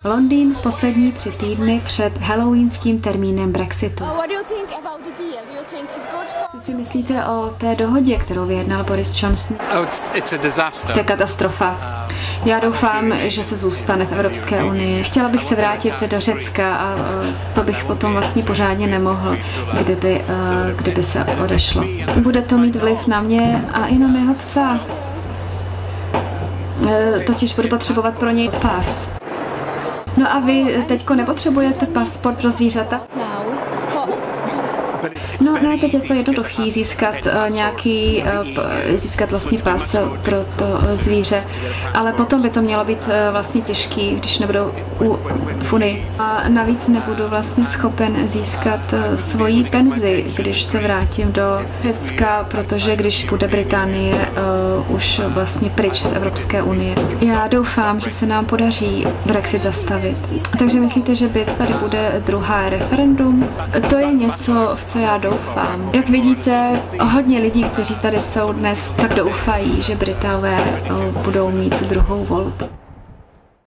Londýn poslední 3 týdny před halloweenským termínem Brexitu. Co si myslíte o té dohodě, kterou vyjednal Boris Johnson? To je katastrofa. Já doufám, že se zůstane v Evropské unii. Chtěla bych se vrátit do Řecka a to bych potom vlastně pořádně nemohl, kdyby se odešlo. Bude to mít vliv na mě a i na mého psa. Totiž budu potřebovat pro něj pas. No a vy teďko nepotřebujete pasport pro zvířata? No ne, teď je to jednoduchý získat vlastně pas pro to zvíře, ale potom by to mělo být vlastně těžký, když nebudou v Unii. A navíc nebudu vlastně schopen získat svoji penzi, když se vrátím do Řecka, protože když bude Británie už vlastně pryč z Evropské unie. Já doufám, že se nám podaří Brexit zastavit. Takže myslíte, že by tady bude druhé referendum? To je něco, v co já doufám. Jak vidíte, hodně lidí, kteří tady jsou dnes, tak doufají, že Britové budou mít druhou volbu.